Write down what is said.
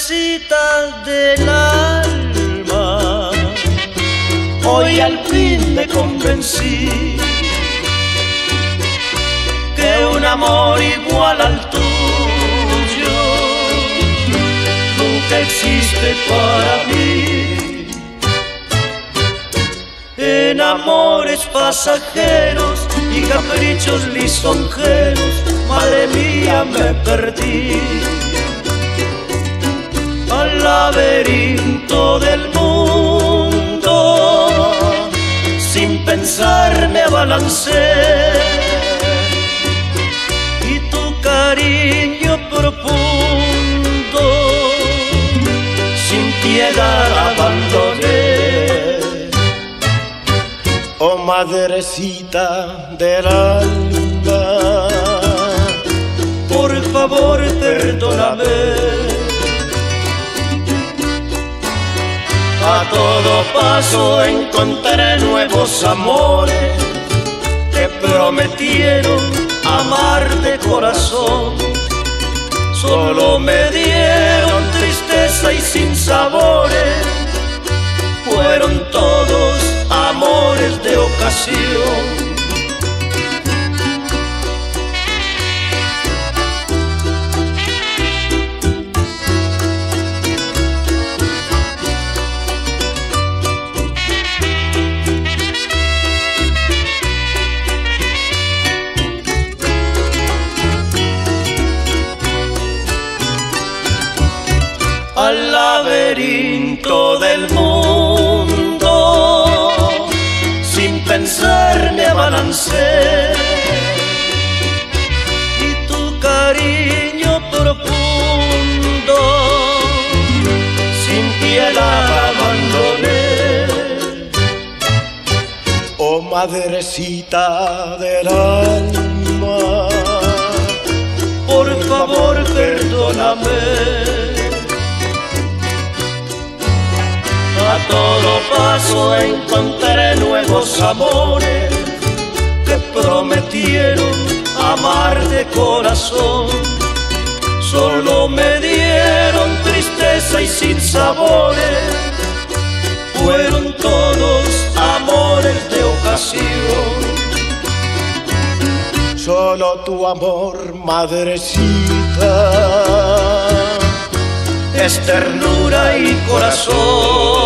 madrecita del alma, hoy al fin me convencí que un amor igual al tuyo nunca existe para mí. En amores pasajeros y caprichos lisonjeros, madre mía, me perdí. Al laberinto del mundo, sin pensar me abalancé, y tu cariño profundo sin piedad abandoné. Oh madrecita del alma, por favor perdóname. A todo paso encontré nuevos amores que prometieron amar de corazón. Solo me dieron tristeza y sinsabores, fueron todos amores de ocasión. Al laberinto del mundo, sin pensar me abalancé, y tu cariño profundo sin piedad abandoné. oh madrecita del alma, por favor perdóname. A todo paso encontré nuevos amores que prometieron amar de corazón. Solo me dieron tristeza y sinsabores, fueron todos amores de ocasión. solo tu amor, madrecita, es ternura y corazón.